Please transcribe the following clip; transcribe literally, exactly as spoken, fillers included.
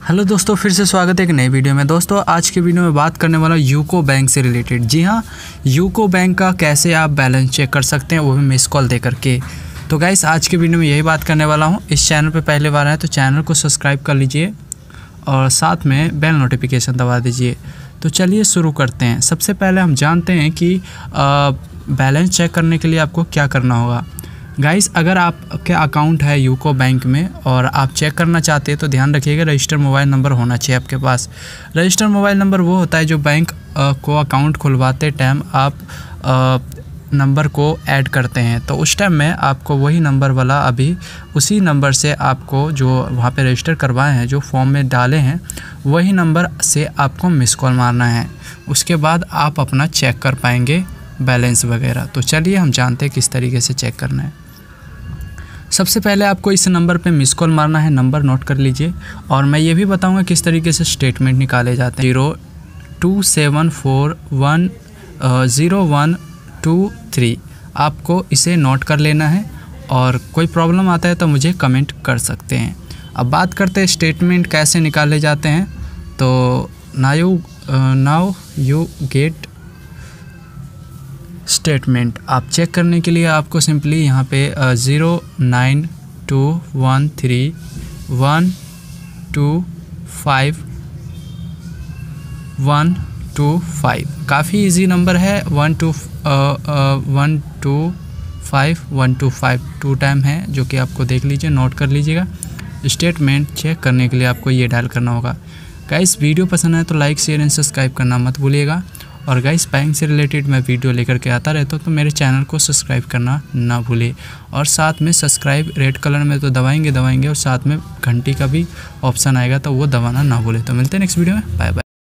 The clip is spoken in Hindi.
हेलो दोस्तों, फिर से स्वागत है एक नई वीडियो में। दोस्तों आज के वीडियो में बात करने वाला हूँ यूको बैंक से रिलेटेड। जी हाँ, यूको बैंक का कैसे आप बैलेंस चेक कर सकते हैं, वो भी मिस कॉल दे करके। तो गाइस आज के वीडियो में यही बात करने वाला हूँ। इस चैनल पे पहले बार आए तो चैनल को सब्सक्राइब कर लीजिए और साथ में बेल नोटिफिकेशन दबा दीजिए। तो चलिए शुरू करते हैं। सबसे पहले हम जानते हैं कि बैलेंस चेक करने के लिए आपको क्या करना होगा। गाइस अगर आपके अकाउंट है यूको बैंक में और आप चेक करना चाहते हैं तो ध्यान रखिएगा रजिस्टर मोबाइल नंबर होना चाहिए आपके पास। रजिस्टर मोबाइल नंबर वो होता है जो बैंक को अकाउंट खुलवाते टाइम आप नंबर को ऐड करते हैं, तो उस टाइम में आपको वही नंबर वाला अभी उसी नंबर से आपको जो वहाँ पे रजिस्टर करवाए हैं, जो फॉर्म में डाले हैं, वही नंबर से आपको मिस कॉल मारना है। उसके बाद आप अपना चेक कर पाएंगे बैलेंस वगैरह। तो चलिए हम जानते हैं किस तरीके से चेक करना है। सबसे पहले आपको इस नंबर पे मिस कॉल मारना है, नंबर नोट कर लीजिए। और मैं ये भी बताऊंगा किस तरीके से स्टेटमेंट निकाले जाते हैं। Zero two seven four one zero one two three आपको इसे नोट कर लेना है और कोई प्रॉब्लम आता है तो मुझे कमेंट कर सकते हैं। अब बात करते हैं स्टेटमेंट कैसे निकाले जाते हैं। तो now you now you get statement आप चेक करने के लिए आपको सिंपली यहाँ पे zero nine two one three one two five one two five काफ़ी इजी नंबर है। One two one two five one two five two time है, जो कि आपको देख लीजिए, नोट कर लीजिएगा। स्टेटमेंट चेक करने के लिए आपको ये डायल करना होगा। गाइस वीडियो पसंद है तो लाइक शेयर एंड सब्सक्राइब करना मत भूलिएगा। और गाइस बैंक से रिलेटेड मैं वीडियो लेकर के आता रहता हूँ, तो मेरे चैनल को सब्सक्राइब करना ना भूले। और साथ में सब्सक्राइब रेड कलर में तो दबाएंगे दबाएंगे और साथ में घंटी का भी ऑप्शन आएगा तो वो दबाना ना भूले। तो मिलते हैं नेक्स्ट वीडियो में, बाय बाय।